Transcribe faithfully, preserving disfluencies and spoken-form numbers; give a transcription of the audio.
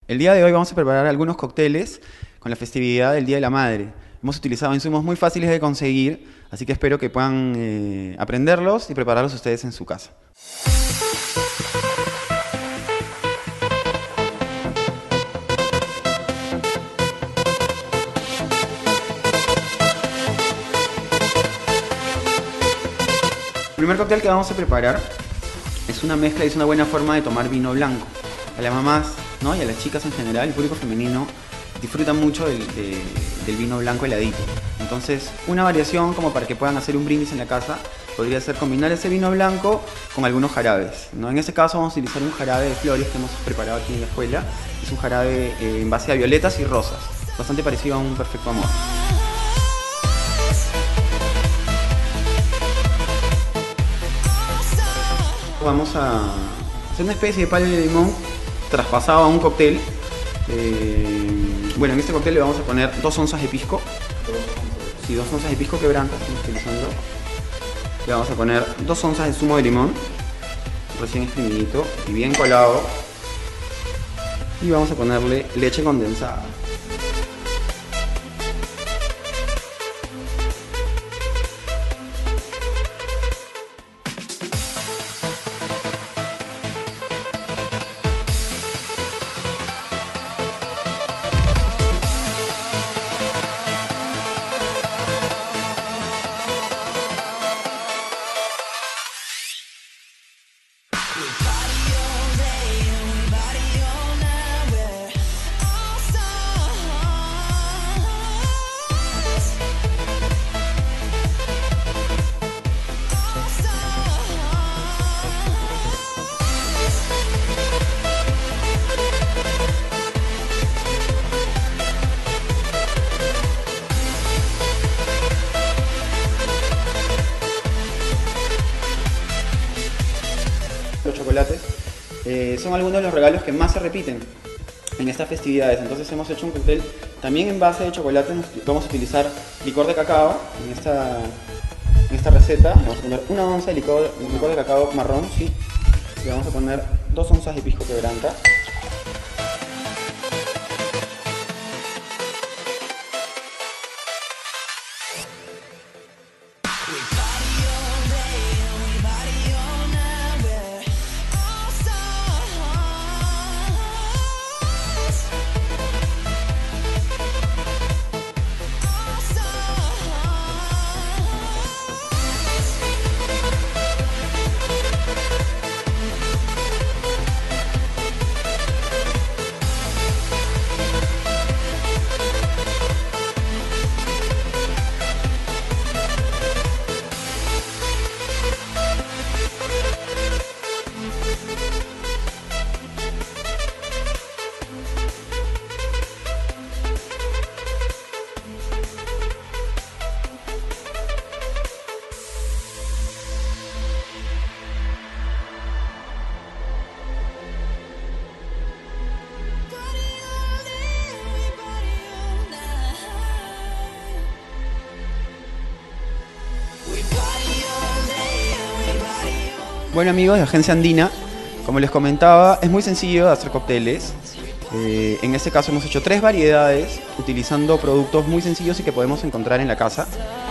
El día de hoy vamos a preparar algunos cócteles con la festividad del Día de la Madre. Hemos utilizado insumos muy fáciles de conseguir, así que espero que puedan eh, aprenderlos y prepararlos ustedes en su casa. El primer cóctel que vamos a preparar es una mezcla y es una buena forma de tomar vino blanco. A las mamás, ¿no?, y a las chicas en general, el público femenino disfruta mucho del, de, del vino blanco heladito. Entonces, una variación como para que puedan hacer un brindis en la casa podría ser combinar ese vino blanco con algunos jarabes, ¿no? En este caso vamos a utilizar un jarabe de flores que hemos preparado aquí en la escuela. Es un jarabe eh, en base a violetas y rosas, bastante parecido a un perfecto amor. Vamos a hacer una especie de palo de limón traspasado a un cóctel. Eh, bueno, en este cóctel le vamos a poner dos onzas de pisco. Sí, dos onzas de pisco quebranta estamos utilizando. Le vamos a poner dos onzas de zumo de limón, recién exprimidito y bien colado. Y vamos a ponerle leche condensada. Los chocolates eh, son algunos de los regalos que más se repiten en estas festividades. Entonces hemos hecho un cóctel también en base de chocolate. Vamos a utilizar licor de cacao en esta, en esta receta. Vamos a poner una onza de licor, licor de cacao marrón, sí. Y vamos a poner dos onzas de pisco quebranta. Bueno, amigos de Agencia Andina, como les comentaba, es muy sencillo de hacer cócteles. Eh, en este caso hemos hecho tres variedades utilizando productos muy sencillos y que podemos encontrar en la casa.